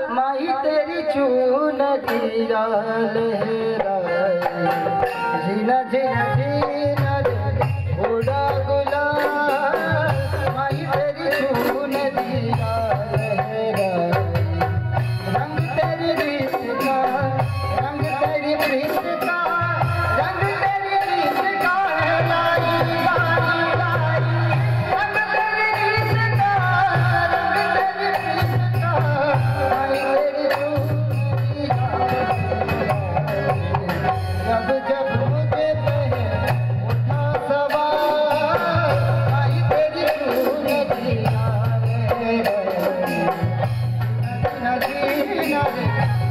माही तेरी चूनरिया लहराए, झीना झीना झीना रे उड़ा गुलाल, माही तेरी चूनरिया लहराए, रंग तेरी रीत का, रंग तेरी प्रीत का, रंग तेरी रीत का है लाई लाई लाई, रंग तेरी रीत का, रंग तेरी प्रीत का, माही तेरी चूनरिया जब जब मुझे पे उठा सवार, माही तेरी चूनरिया लहराए, जीना जीना रे